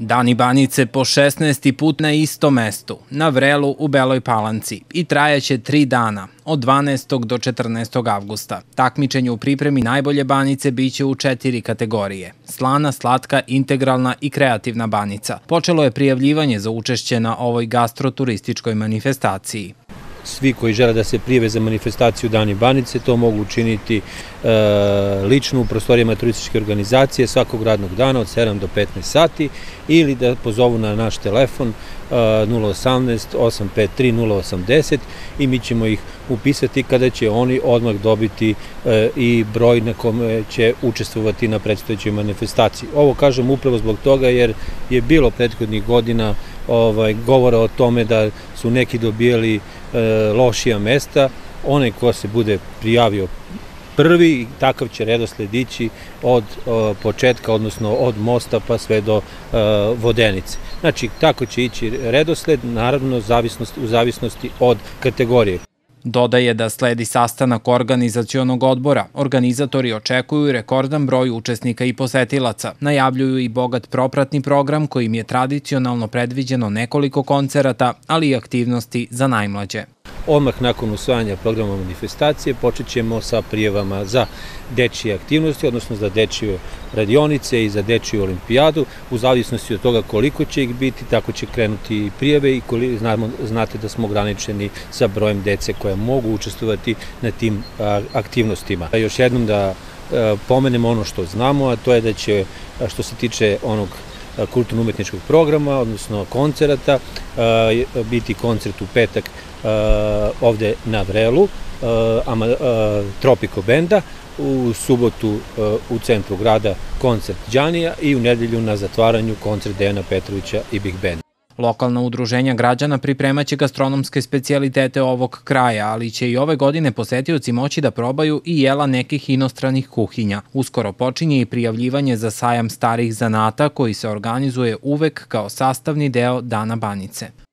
Dani Banjice po 16. put na istom mestu, na Vrelu u Beloj Palanci, i trajaće 3 dana, od 12. do 14. avgusta. Takmičenje u pripremi najbolje banjice biće u 4 kategorije: slana, slatka, integralna i kreativna banjica. Počelo je prijavljivanje za učešće na ovoj gastroturističkoj manifestaciji. Svi koji žele da se prijave za manifestaciju Dani Banjice to mogu učiniti lično u prostorijama turističke organizacije svakog radnog dana od 7 do 15 sati ili da pozovu na naš telefon 018 853 080 i mi ćemo ih upisati kada će oni odmah dobiti i broj na kome će učestvovati na predstojećoj manifestaciji. Ovo kažem upravo zbog toga jer je bilo prethodnih godina govora o tome da su neki dobijali lošija mesta. Onaj ko se bude prijavio prvi, takav će redosled ići od početka, odnosno od mosta pa sve do Vodenice. Znači, tako će ići redosled, naravno u zavisnosti od kategorije. Dodaje da sledi sastanak organizacionog odbora. Organizatori očekuju rekordan broj učesnika i posetilaca. Najavljuju i bogat propratni program kojim je tradicionalno predviđeno nekoliko koncerata, ali i aktivnosti za najmlađe. Odmah nakon usvajanja programa manifestacije počet ćemo sa prijavama za dečije aktivnosti, odnosno za dečije radionice i za dečiju olimpijadu. U zavisnosti od toga koliko će ih biti, tako će krenuti i prijave i znate da smo ograničeni sa brojem dece koja mogu učestvovati na tim aktivnostima. Još jednom da pomenemo ono što znamo, a to je da će, što se tiče onog kulturno-umetničkog programa, odnosno koncerata, biti koncert u petak ovde na Vrelu, Tropico benda, u subotu u centru grada koncert Đanija i u nedelju na zatvaranju koncert Dejana Petrovića i Big Band. Lokalna udruženja građana pripremaće gastronomske specijalitete ovog kraja, ali će i ove godine posetioci moći da probaju i jela nekih inostranih kuhinja. Uskoro počinje i prijavljivanje za sajam starih zanata koji se organizuje uvek kao sastavni deo Dana Banjice.